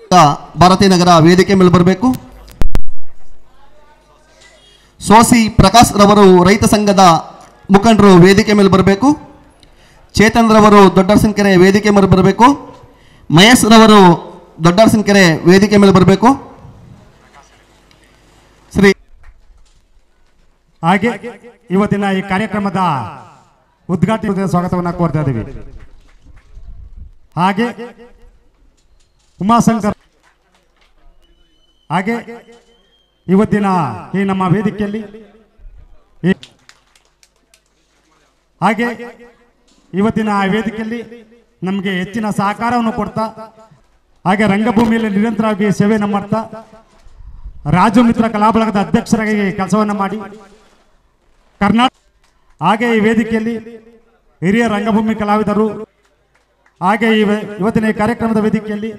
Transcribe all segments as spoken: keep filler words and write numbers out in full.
ಭಾರತೀನಗರ ವೇದಿಕೆ ಮೇಲೆ ಬರಬೇಕು. ಸೋಸಿ ಪ್ರಕಾಶ್ ರವರು ರೈತ ಸಂಘದ ಮುಖಂಡರು ವೇದಿಕೆ ಮೇಲೆ ಬರಬೇಕು. ಚೇತನ್ ರವರು ದೊಡ್ಡರಸಿನಕೆರೆ ವೇದಿಕೆ ಮೇಲೆ ಬರಬೇಕು. ಮಹೇಶ್ ರವರು ದೊಡ್ಡರಸಿನಕೆರೆ ವೇದಿಕೆ ಮೇಲೆ ಬರಬೇಕು. ಶ್ರೀ ಹಾಗೆ ಇವತ್ತಿನ ಈ ಕಾರ್ಯಕ್ರಮದ ಉದ್ಘಾಟನೆ ಸ್ವಾಗತವನ್ನು ಕೋರ್ತಾ ಇದ್ದೀವಿ. ಹಾಗೆ ಉಮಾಶಂಕರ್ ಹಾಗೆ ಇವತ್ತಿನ ಈ ನಮ್ಮ ವೇದಿಕೆಯಲ್ಲಿ ಹಾಗೆ ಇವತ್ತಿನ ವೇದಿಕೆಯಲ್ಲಿ ನಮಗೆ ಹೆಚ್ಚಿನ ಸಹಕಾರವನ್ನು ಕೊಡ್ತಾ ಹಾಗೆ ರಂಗಭೂಮಿಯಲ್ಲಿ ನಿರಂತರವಾಗಿ ಸೇವೆಯನ್ನು ಮಾಡ್ತಾ ರಾಜು ಮಿತ್ರ ಕಲಾಬಳಗದ ಅಧ್ಯಕ್ಷರಾಗಿ ಕೆಲಸವನ್ನು ಮಾಡಿ ಕರ್ನಾಟಕ ಹಾಗೆ ಈ ವೇದಿಕೆಯಲ್ಲಿ ಹಿರಿಯ ರಂಗಭೂಮಿ ಕಲಾವಿದರು ಹಾಗೆ ಇವತ್ತಿನ ಈ ಕಾರ್ಯಕ್ರಮದ ವೇದಿಕೆಯಲ್ಲಿ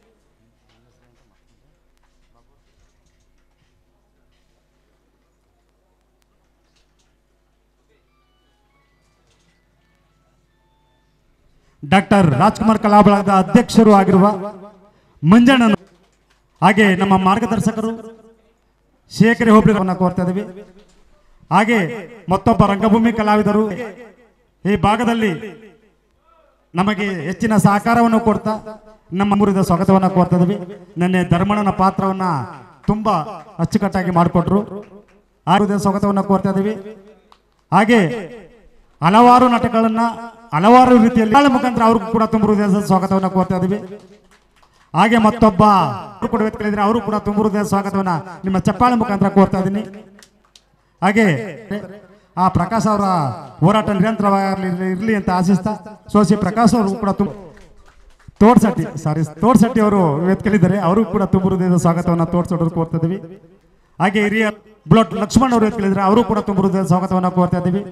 ಡಾಕ್ಟರ್ ರಾಜ್ಕುಮಾರ್ ಕಲಾಬಳಗದ ಅಧ್ಯಕ್ಷರು ಆಗಿರುವ ಮಂಜಣ್ಣನು ಹಾಗೆ ನಮ್ಮ ಮಾರ್ಗದರ್ಶಕರು ಶೇಖರಿ ಹೋಬಳಿಯನ್ನು ಕೋರ್ತಾ ಇದ್ದೀವಿ. ಹಾಗೆ ಮತ್ತೊಬ್ಬ ರಂಗಭೂಮಿ ಕಲಾವಿದರು ಈ ಭಾಗದಲ್ಲಿ ನಮಗೆ ಹೆಚ್ಚಿನ ಸಹಕಾರವನ್ನು ಕೊಡ್ತಾ ನಮ್ಮ ಮುರಿದ ಸ್ವಾಗತವನ್ನು ಕೋರ್ತಾ ಇದ್ದೀವಿ. ನೆನ್ನೆ ಧರ್ಮಣ್ಣನ ಪಾತ್ರವನ್ನ ತುಂಬಾ ಅಚ್ಚುಕಟ್ಟಾಗಿ ಮಾಡಿಕೊಟ್ರು. ಆ ಸ್ವಾಗತವನ್ನು ಕೋರ್ತಾ ಇದ್ದೀವಿ. ಹಾಗೆ ಹಲವಾರು ನಾಟಕಗಳನ್ನ ಹಲವಾರು ರೀತಿಯಲ್ಲಿ ಮುಖಾಂತರ ಅವ್ರಿಗೂ ಕೂಡ ತುಂಬ ಹೃದಯದ ಸ್ವಾಗತವನ್ನು ಕೋರ್ತಾ ಇದ್ದೀವಿ. ಹಾಗೆ ಮತ್ತೊಬ್ಬ ಕೂಡ ವ್ಯಕ್ತಿಗಳಿದ್ರೆ ಅವರು ಕೂಡ ತುಂಬ ಹೃದಯದ ಸ್ವಾಗತವನ್ನ ನಿಮ್ಮ ಚಪ್ಪಾಳೆ ಮುಖಾಂತರ ಕೋರ್ತಾ ಇದ್ದೀನಿ. ಹಾಗೆ ಆ ಪ್ರಕಾಶ್ ಅವರ ಹೋರಾಟ ನಿರಂತರವಾಗಿ ಇರಲಿ ಅಂತ ಆಶಿಸ್ತಾ ಸೋಸಿ ಪ್ರಕಾಶ್ ಅವರು ಕೂಡ ತುಂಬ ತೋಡ್ಸಟ್ಟಿ ಸಾರಿ ತೋಡ್ಸಟ್ಟಿ ಅವರು ವೇದಿಕೆಯಲ್ಲಿದ್ದಾರೆ, ಅವರು ಕೂಡ ತುಂಬ ಹೃದಯದ ಸ್ವಾಗತವನ್ನು ತೋಡ್ಸೋರು ಕೋರ್ತಾ ಇದ್ದೀವಿ. ಹಾಗೆ ಹಿರಿಯ ಬ್ಲಡ್ ಲಕ್ಷ್ಮಣ್ ಅವರು ವೇದಿಕೆಯಲ್ಲಿದ್ದಾರೆ, ಅವರು ಕೂಡ ತುಂಬ ಹೃದಯದ ಸ್ವಾಗತವನ್ನು ಕೋರ್ತಾ ಇದ್ದೀವಿ.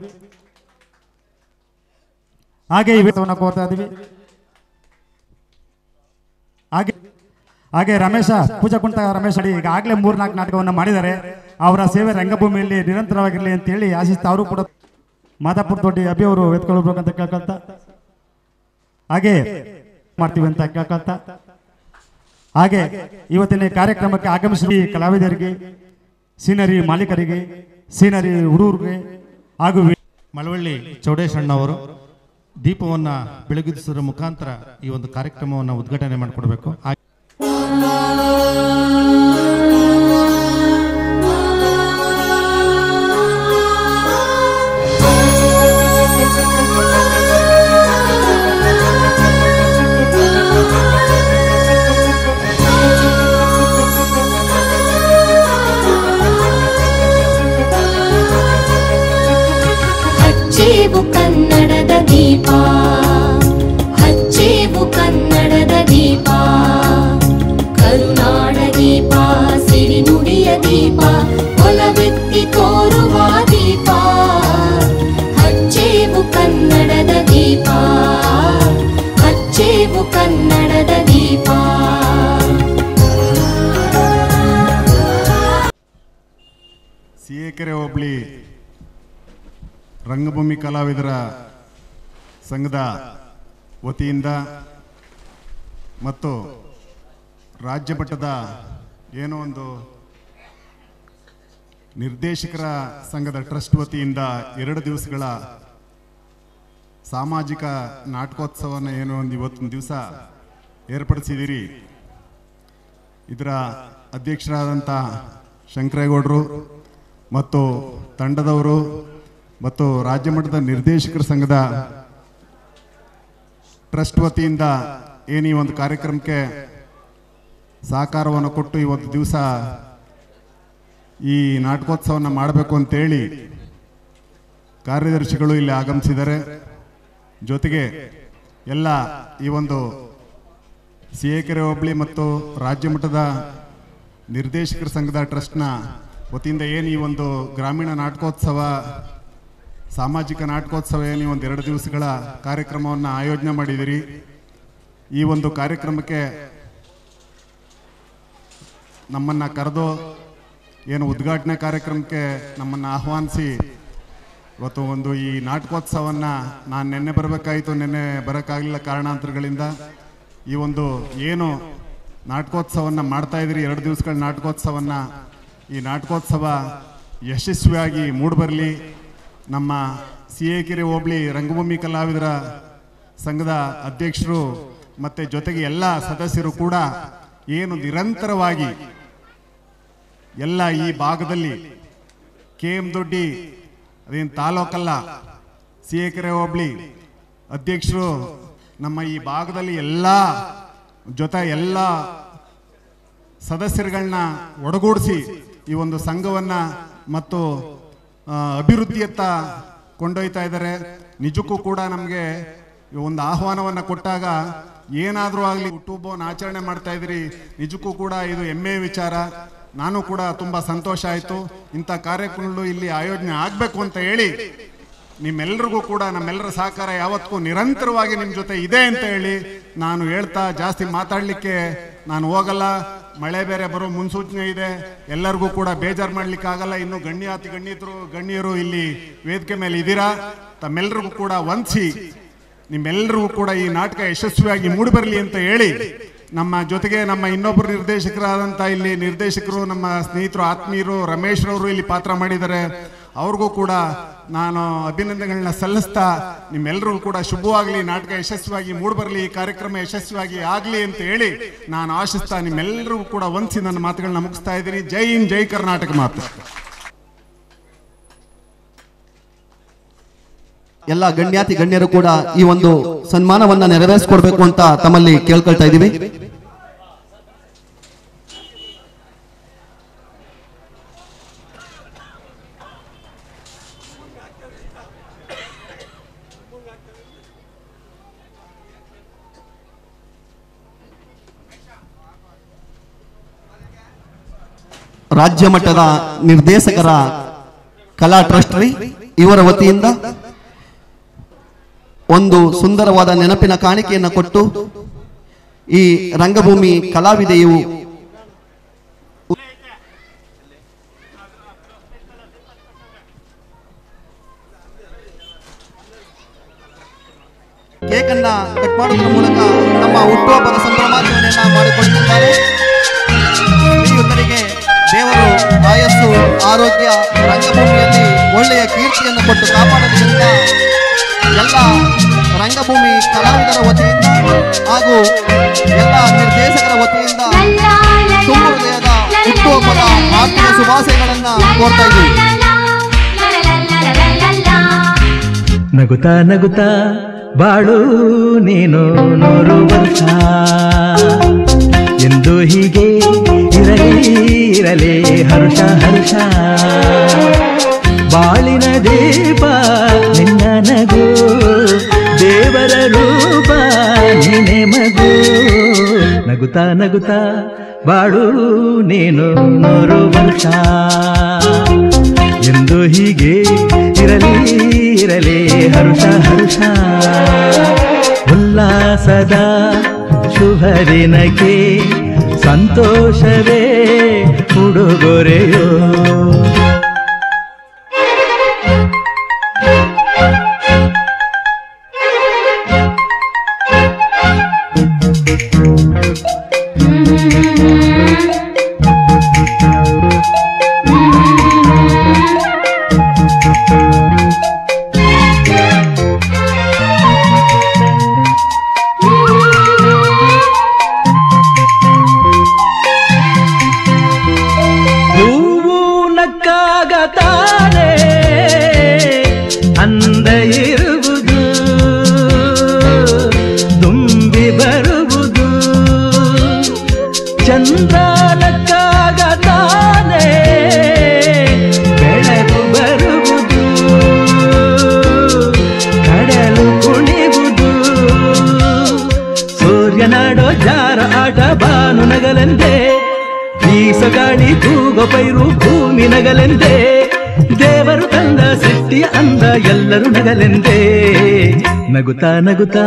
ಹಾಗೆ ಈ ವೇತವನ್ನು ಕೋರ್ತಾ ಇದ್ದೀವಿ. ಹಾಗೆ ಹಾಗೆ ರಮೇಶ ಪೂಜಾ ಕುಂಟ ರಮೇಶ್ ಅಡಿ ಈಗಾಗಲೇ ಮೂರ್ನಾಲ್ಕು ನಾಟಕವನ್ನು ಮಾಡಿದ್ದಾರೆ. ಅವರ ಸೇವೆ ರಂಗಭೂಮಿಯಲ್ಲಿ ನಿರಂತರವಾಗಿರಲಿ ಅಂತ ಹೇಳಿ ಆಶಿಸ್ತಾ ಅವರು ಕೂಡ ಮಾದಾಪುರ ದೊಡ್ಡಿ ಅಭಿ ಅವರು ವೇದ್ಕೊಳ್ಬೇಕಂತ ಕೇಳ್ಕೊಳ್ತಾ ಹಾಗೆ ಮಾಡ್ತೀವಿ ಅಂತ ಕೇಳ್ಕೊಳ್ತಾ ಹಾಗೆ ಇವತ್ತಿನ ಕಾರ್ಯಕ್ರಮಕ್ಕೆ ಆಗಮಿಸಿ ಕಲಾವಿದರಿಗೆ, ಸೀನರಿ ಮಾಲೀಕರಿಗೆ, ಸೀನರಿ ಹುಡುಗರಿಗೆ ಹಾಗೂ ಮಳವಳ್ಳಿ ಚೌಡೇಶಣ್ಣ ಅವರು ದೀಪವನ್ನು ಬೆಳಗಿಸುವ ಮುಖಾಂತರ ಈ ಒಂದು ಕಾರ್ಯಕ್ರಮವನ್ನು ಉದ್ಘಾಟನೆ ಮಾಡಿಕೊಡ್ಬೇಕು. ಹಚ್ಚೇವು ಕನ್ನಡದ ದೀಪ, ಹಚ್ಚೇವು ಕನ್ನಡದ ದೀಪ, ಕರುನಾಡ ದೀಪ, ಸಿರಿನುಡಿಯ ದೀಪ, ಒಲವೆತ್ತಿ ತೋರುವ ದೀಪ. ಹಚ್ಚೇವು ಕನ್ನಡದ ದೀಪ, ಹಚ್ಚೇವು ಕನ್ನಡದ ದೀಪ. ಸಿಎಕೆರೆ ಹೋಬಳಿ ರಂಗಭೂಮಿ ಕಲಾವಿದರ ಸಂಘದ ವತಿಯಿಂದ ಮತ್ತು ರಾಜ್ಯ ಮಟ್ಟದ ಏನೋ ಒಂದು ನಿರ್ದೇಶಕರ ಸಂಘದ ಟ್ರಸ್ಟ್ ವತಿಯಿಂದ ಎರಡು ದಿವಸಗಳ ಸಾಮಾಜಿಕ ನಾಟಕೋತ್ಸವನ ಏನೋ ಒಂದು ಇವತ್ತೊಂದು ದಿವಸ ಏರ್ಪಡಿಸಿದ್ದೀರಿ. ಇದರ ಅಧ್ಯಕ್ಷರಾದಂಥ ಶಂಕರೇಗೌಡರು ಮತ್ತು ತಂಡದವರು ಮತ್ತು ರಾಜ್ಯ ಮಟ್ಟದ ನಿರ್ದೇಶಕರ ಸಂಘದ ಟ್ರಸ್ಟ್ ವತಿಯಿಂದ ಏನು ಈ ಒಂದು ಕಾರ್ಯಕ್ರಮಕ್ಕೆ ಸಹಕಾರವನ್ನು ಕೊಟ್ಟು ಈ ಒಂದು ದಿವಸ ಈ ನಾಟಕೋತ್ಸವವನ್ನು ಮಾಡಬೇಕು ಅಂತೇಳಿ ಕಾರ್ಯದರ್ಶಿಗಳು ಇಲ್ಲಿ ಆಗಮಿಸಿದ್ದಾರೆ. ಜೊತೆಗೆ ಎಲ್ಲ ಈ ಒಂದು ಸಿಎಕೆರೆ ಹೋಬಳಿ ಮತ್ತು ರಾಜ್ಯ ಮಟ್ಟದ ನಿರ್ದೇಶಕರ ಸಂಘದ ಟ್ರಸ್ಟ್ನ ವತಿಯಿಂದ ಏನು ಈ ಒಂದು ಗ್ರಾಮೀಣ ನಾಟಕೋತ್ಸವ ಸಾಮಾಜಿಕ ನಾಟಕೋತ್ಸವ ಏನು ಒಂದು ಎರಡು ದಿವಸಗಳ ಕಾರ್ಯಕ್ರಮವನ್ನು ಆಯೋಜನೆ ಮಾಡಿದಿರಿ. ಈ ಒಂದು ಕಾರ್ಯಕ್ರಮಕ್ಕೆ ನಮ್ಮನ್ನು ಕರೆದು ಏನು ಉದ್ಘಾಟನೆ ಕಾರ್ಯಕ್ರಮಕ್ಕೆ ನಮ್ಮನ್ನು ಆಹ್ವಾನಿಸಿ ಇವತ್ತು ಒಂದು ಈ ನಾಟಕೋತ್ಸವವನ್ನು ನಾನು ನಿನ್ನೆ ಬರಬೇಕಾಯಿತು, ನಿನ್ನೆ ಬರೋಕ್ಕಾಗಲಿಲ್ಲ ಕಾರಣಾಂತರಗಳಿಂದ. ಈ ಒಂದು ಏನು ನಾಟಕೋತ್ಸವವನ್ನು ಮಾಡ್ತಾ ಇದ್ರಿ, ಎರಡು ದಿವಸಗಳ ನಾಟಕೋತ್ಸವವನ್ನು. ಈ ನಾಟಕೋತ್ಸವ ಯಶಸ್ವಿಯಾಗಿ ಮೂಡಿಬರಲಿ. ನಮ್ಮ ಸಿಹಿಕೆರೆ ಹೋಬಳಿ ರಂಗಭೂಮಿ ಕಲಾವಿದರ ಸಂಘದ ಅಧ್ಯಕ್ಷರು ಮತ್ತು ಜೊತೆಗೆ ಎಲ್ಲ ಸದಸ್ಯರು ಕೂಡ ಏನು ನಿರಂತರವಾಗಿ ಎಲ್ಲ ಈ ಭಾಗದಲ್ಲಿ ಕೆ ಎಂ ದೊಡ್ಡಿ ಅದೇನು ತಾಲೂಕಲ್ಲ, ಸಿಹಿಕೆರೆ ಹೋಬಳಿ ಅಧ್ಯಕ್ಷರು ನಮ್ಮ ಈ ಭಾಗದಲ್ಲಿ ಎಲ್ಲ ಜೊತೆ ಎಲ್ಲ ಸದಸ್ಯರುಗಳನ್ನ ಒಡಗೂಡಿಸಿ ಈ ಒಂದು ಸಂಘವನ್ನು ಮತ್ತು ಅಭಿವೃದ್ಧಿಯತ್ತ ಕೊಂಡೊಯ್ತಾ ಇದ್ದಾರೆ. ನಿಜಕ್ಕೂ ಕೂಡ ನಮಗೆ ಒಂದು ಆಹ್ವಾನವನ್ನು ಕೊಟ್ಟಾಗ ಏನಾದರೂ ಆಗಲಿ ಹುಟ್ಟುಹಬ್ಬವನ್ನು ಆಚರಣೆ ಮಾಡ್ತಾ ಇದ್ದೀರಿ, ನಿಜಕ್ಕೂ ಕೂಡ ಇದು ಹೆಮ್ಮೆಯ ವಿಚಾರ. ನಾನು ಕೂಡ ತುಂಬ ಸಂತೋಷ ಆಯಿತು. ಇಂಥ ಕಾರ್ಯಕ್ರಮಗಳು ಇಲ್ಲಿ ಆಯೋಜನೆ ಆಗಬೇಕು ಅಂತ ಹೇಳಿ ನಿಮ್ಮೆಲ್ಲರಿಗೂ ಕೂಡ ನಮ್ಮೆಲ್ಲರ ಸಹಕಾರ ಯಾವತ್ತೂ ನಿರಂತರವಾಗಿ ನಿಮ್ಮ ಜೊತೆ ಇದೆ ಅಂತ ಹೇಳಿ ನಾನು ಹೇಳ್ತಾ ಜಾಸ್ತಿ ಮಾತಾಡಲಿಕ್ಕೆ ನಾನು ಹೋಗಲ್ಲ. ಮಳೆ ಬೇರೆ ಬರೋ ಮುನ್ಸೂಚನೆ ಇದೆ, ಎಲ್ಲರಿಗೂ ಕೂಡ ಬೇಜಾರು ಮಾಡಲಿಕ್ಕಾಗಲ್ಲ. ಇನ್ನು ಗಣ್ಯಾತಿ ಗಣ್ಯರು ಗಣ್ಯರು ಇಲ್ಲಿ ವೇದಿಕೆ ಮೇಲೆ ಇದ್ದೀರಾ. ತಮ್ಮೆಲ್ಲರಿಗೂ ಕೂಡ ವಂದಿಸಿ ನಿಮ್ಮೆಲ್ಲರಿಗೂ ಕೂಡ ಈ ನಾಟಕ ಯಶಸ್ವಿಯಾಗಿ ಮೂಡಿಬರಲಿ ಅಂತ ಹೇಳಿ ನಮ್ಮ ಜೊತೆಗೆ ನಮ್ಮ ಇನ್ನೊಬ್ಬರು ನಿರ್ದೇಶಕರಾದಂಥ ಇಲ್ಲಿ ನಿರ್ದೇಶಕರು ನಮ್ಮ ಸ್ನೇಹಿತರು ಆತ್ಮೀಯರು ರಮೇಶ್ ರವರು ಇಲ್ಲಿ ಪಾತ್ರ ಮಾಡಿದ್ದಾರೆ. ಅವ್ರಿಗೂ ಕೂಡ ನಾನು ಅಭಿನಂದನೆಗಳನ್ನ ಸಲ್ಲಿಸ್ತಾ ನಿಮ್ಮೆಲ್ಲರಿಗೂ ಕೂಡ ಶುಭವಾಗಲಿ, ನಾಟಕ ಯಶಸ್ವಿಯಾಗಿ ಮೂಡಿಬರಲಿ, ಈ ಕಾರ್ಯಕ್ರಮ ಯಶಸ್ವಿಯಾಗಿ ಆಗಲಿ ಅಂತ ಹೇಳಿ ನಾನು ಆಶಿಸ್ತಾ ನಿಮ್ಮೆಲ್ಲರಿಗೂ ಕೂಡ ವಂದಿಸಿ ನನ್ನ ಮಾತುಗಳನ್ನ ಮುಗಿಸ್ತಾ ಇದ್ದೀನಿ. ಜೈ ಹಿಂದ್, ಜೈ ಕರ್ನಾಟಕ ಮಾತು. ಎಲ್ಲ ಗಣ್ಯಾತಿ ಗಣ್ಯರು ಕೂಡ ಈ ಒಂದು ಸನ್ಮಾನವನ್ನ ನೆರವೇರಿಸಿಕೊಡ್ಬೇಕು ಅಂತ ತಮ್ಮಲ್ಲಿ ಕೇಳ್ಕೊಳ್ತಾ ಇದ್ದೀವಿ. ರಾಜ್ಯ ಮಟ್ಟದ ನಿರ್ದೇಶಕರ ಕಲಾ ಟ್ರಸ್ಟ್ ಇವರ ವತಿಯಿಂದ ಒಂದು ಸುಂದರವಾದ ನೆನಪಿನ ಕಾಣಿಕೆಯನ್ನು ಕೊಟ್ಟು ಈ ರಂಗಭೂಮಿ ಕಲಾವಿದೆಯು ಕೇಕನ್ನ ಕಟ್ ಮಾಡುವುದರ ಮೂಲಕ ನಮ್ಮ ಹುಟ್ಟುಹಬ್ಬದ ಸಂಭ್ರಮಾಚರಣೆಯನ್ನ ಮಾಡಿಕೊಳ್ಳುತ್ತಿದ್ದಾರೆ. ಶ್ರೀಯುತರಿಗೆ ದೇವರು ಆಯಸ್ಸು, ಆರೋಗ್ಯ, ರಂಗಭೂಮಿಯಲ್ಲಿ ಒಳ್ಳೆಯ ಕೀರ್ತಿಯನ್ನು ಕೊಟ್ಟು ಕಾಪಾಡಲಿ ಅಂತ ಎಲ್ಲ ರಂಗಭೂಮಿ ಕಲಾವಿದರ ವತಿಯಿಂದ ಹಾಗೂ ಎಲ್ಲ ನಿರ್ದೇಶಕರ ವತಿಯಿಂದ ತುಂಬ ಹೃದಯದ ಹುಟ್ಟುಹಬ್ಬದ ಆತ್ಮೀಯ ಶುಭಾಶಯಗಳನ್ನ ಕೋರ್ತಾ ಇದ್ದೀವಿ. ನಗುತ್ತಾ ನಗುತ್ತಾ ಬಾಳು ನೀನು ನೂರು ವರ್ಷ ಎಂದು ಹೀಗೆ ಇರಲಿ ಇರಲಿ ಹರ್ಷ ಹರ್ಷ. ಬಾಳಿನ ದೀಪ ನಿನ್ನ ನಗು, ದೇವರ ರೂಪ ನೀನೆ ಮಗು. ನಗುತ್ತಾ ನಗುತ್ತಾ ಬಾಳು ನೀನು ನೂರು ವರ್ಷ ಎಂದು ಹೀಗೆ ಇರಲಿ ಇರಲಿ ಹರ್ಷ ಹರ್ಷ. ಉಲ್ಲಾಸದ ಶುಭ ದಿನಕ್ಕೆ ಸಂತೋಷವೇ ಉಡುಗೊರೆಯೋ. ಗಾಳಿ ಕೂಗೋ ಪೈರು ಭೂಮಿ ನಗಲೆಂದೇ, ದೇವರು ತಂದ ಸೃಷ್ಟಿಯ ಅಂದ ಎಲ್ಲರೂ ನಗಲೆಂದೇ. ನಗುತ್ತಾ ನಗುತ್ತಾ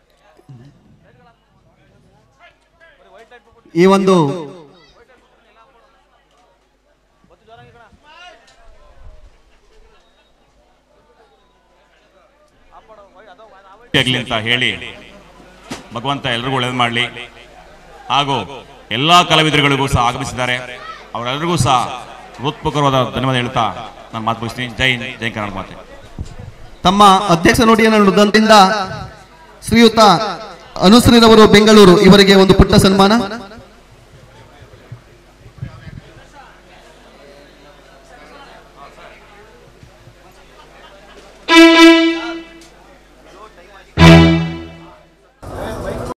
ಈ ಒಂದು ಅಂತ ಹೇಳಿ ಭಗವಂತ ಎಲ್ರಿಗೂ ಒಳ್ಳೇದು ಮಾಡಲಿ. ಹಾಗೂ ಎಲ್ಲ ಕಲಾವಿದರುಗಳಿಗೂ ಸಹ ಆಗಮಿಸಿದ್ದಾರೆ. ಅವರೆಲ್ಲರಿಗೂ ಸಹ ಹೃತ್ಪೂರ್ವಕವಾದ ಧನ್ಯವಾದ ಹೇಳ್ತಾ ನಾನು ಮಾತು ಮುಗಿಸ್ತೀನಿ. ಜೈ ಹಿಂದ್, ಜೈ ಕನ್ನಡ ಮಾತೆ. ತಮ್ಮ ಅಧ್ಯಕ್ಷ ನುಡಿಯನ್ನು ನುಡಿದಂತಿಂದ ಶ್ರೀಯುತ ಅನುಶ್ರೀರವರು ಬೆಂಗಳೂರು ಇವರಿಗೆ ಒಂದು ಪುಟ್ಟ ಸನ್ಮಾನ.